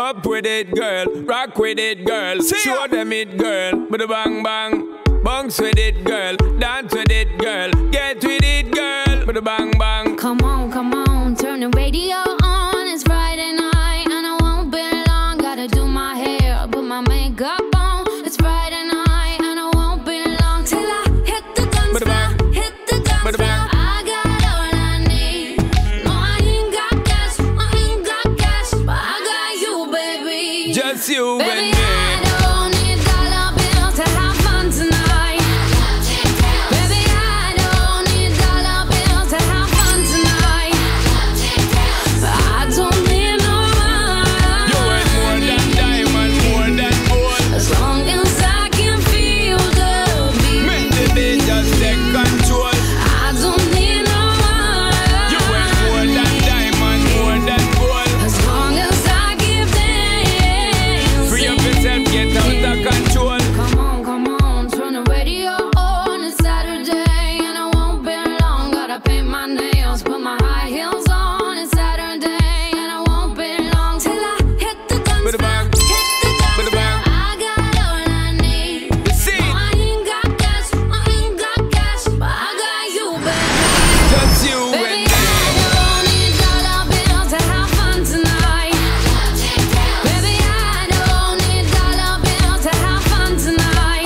Up with it, girl. Rock with it, girl. Show them it, girl. Bada bang bang. Bounce with it, girl. Dance with it, girl. Get with it, girl. Bada bang bang. Come on, turn the radio on. It's Friday night and I won't be long. Gotta do my hair, put my makeup on. It's Friday night and I won't be long till I hit the dance floor. Hit the dance floor. I got all I need. No, I ain't got cash, but I got you, baby. Just you baby, and me. I don't need dollar bills to have fun tonight. Baby, I don't need dollar bills to have fun tonight. I don't need no money. You ain't more than diamond, more than gold. As long as I can feel the beat. Make the beat just take control. I don't need no money. You ain't more than diamond, more than gold. As long as I give dance. Free up yourself, get out of control. Come on, turn the radio on. It's Saturday and I won't be long. Gotta paint my nails, put my high heels on. It's Saturday and I won't be long till I hit the dance Bada bang. floor. Hit the dance Bada floor. bang. I got all I need. You see? No, I ain't got cash, but I got you, baby. Just you Baby, and me. I don't need dollar bills to have fun tonight. Baby, I don't need dollar bills to have fun tonight.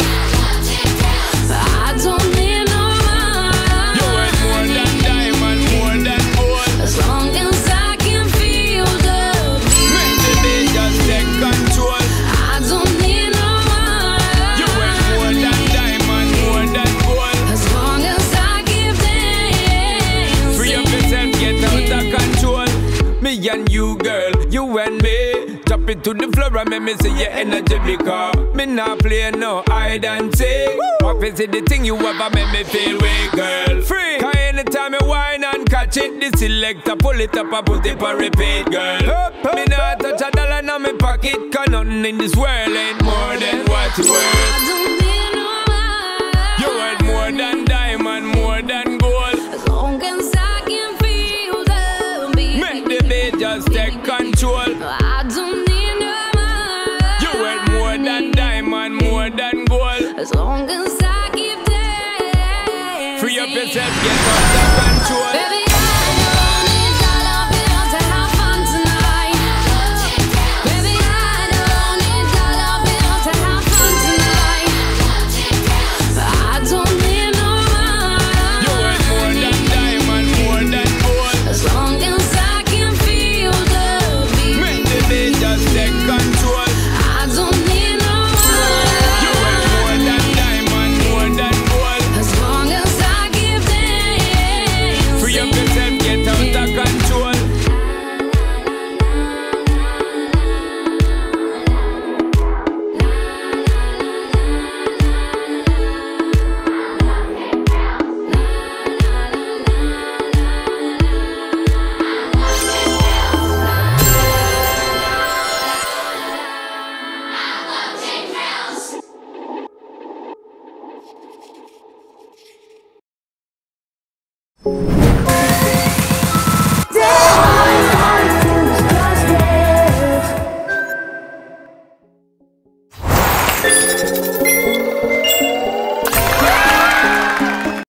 I don't need no You ain't more money. than diamond, more than gold. As long as I can feel the Make beat. the beat just take control. I don't need no You ain't more money. than diamond, more than gold. As long as I give dance. Free up yourself, get out of control. Me and you, girl, you and me. Drop it to the floor and make me see your energy because me not play no hide and seek. What is it the thing you ever make me feel weak, girl? Free. Cause anytime I whine and catch it, the selector pull it up and put it for repeat, girl. Me not touch a dollar in my pocket, cause nothing in this world ain't more than what you I worth. don't need no money. You ain't more than diamond, more than gold. As long as I can feel the beat. Make the beat just take control. I don't need no money. You ain't more than diamond, more than gold. As long as I keep dancing. Free up yourself, get out of control. Baby, I don't need dollar bills to have fun tonight. Baby, I don't need dollar bills to have fun tonight. I don't need no You ain't more money. than diamond, more than gold. As long as I can feel the beat. Make the beat just take control. I don't need no You ain't more than diamond, more than gold. as long as I give dance. Free up yourself, get out of control.